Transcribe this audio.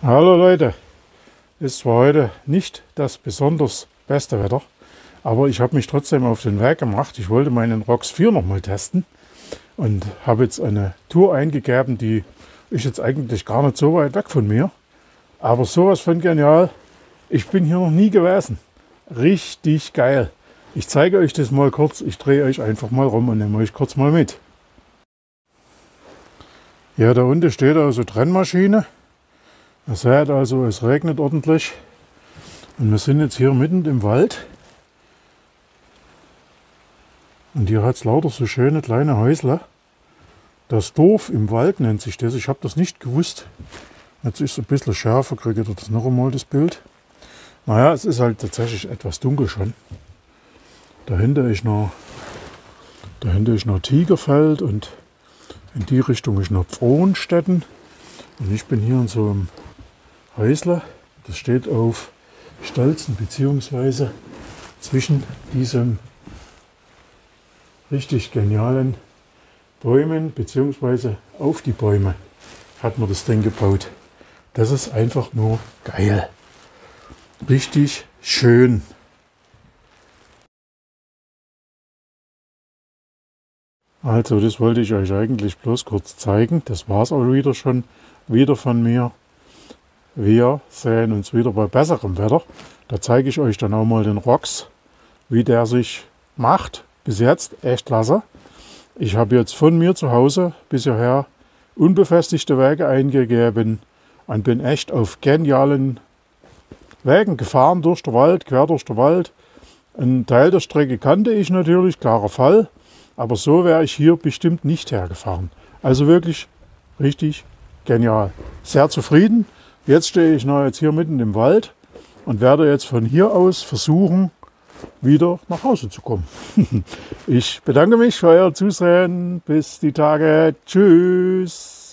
Hallo Leute, ist zwar heute nicht das besonders beste Wetter, aber ich habe mich trotzdem auf den Weg gemacht. Ich wollte meinen ROX 4 nochmal testen und habe jetzt eine Tour eingegeben, die ist jetzt eigentlich gar nicht so weit weg von mir, aber sowas von genial. Ich bin hier noch nie gewesen. Richtig geil. Ich zeige euch das mal kurz, ich drehe euch einfach mal rum und nehme euch kurz mal mit. Ja, da unten steht also Trennmaschine. Ihr seht also, es regnet ordentlich und wir sind jetzt hier mitten im Wald und hier hat es lauter so schöne kleine Häusle. Das Dorf im Wald nennt sich das, ich habe das nicht gewusst. Jetzt ist es ein bisschen schärfer, kriege ich das noch einmal das Bild. Naja, es ist halt tatsächlich etwas dunkel schon. Dahinter ist noch Tigerfeld und in die Richtung ist noch Pfrohnstetten. Und ich bin hier in so einem Häusle, das steht auf Stelzen bzw. zwischen diesem richtig genialen Bäumen bzw. auf die Bäume hat man das Ding gebaut. Das ist einfach nur geil. Richtig schön. Also das wollte ich euch eigentlich bloß kurz zeigen. Das war es auch wieder von mir. Wir sehen uns wieder bei besserem Wetter. Da zeige ich euch dann auch mal den ROX, wie der sich macht. Bis jetzt echt klasse. Ich habe jetzt von mir zu Hause bis hierher unbefestigte Wege eingegeben und bin echt auf genialen Wegen gefahren durch den Wald, quer durch den Wald. Ein Teil der Strecke kannte ich natürlich, klarer Fall. Aber so wäre ich hier bestimmt nicht hergefahren. Also wirklich richtig genial. Sehr zufrieden. Jetzt stehe ich noch jetzt hier mitten im Wald und werde jetzt von hier aus versuchen, wieder nach Hause zu kommen. Ich bedanke mich für euer Zusehen. Bis die Tage. Tschüss.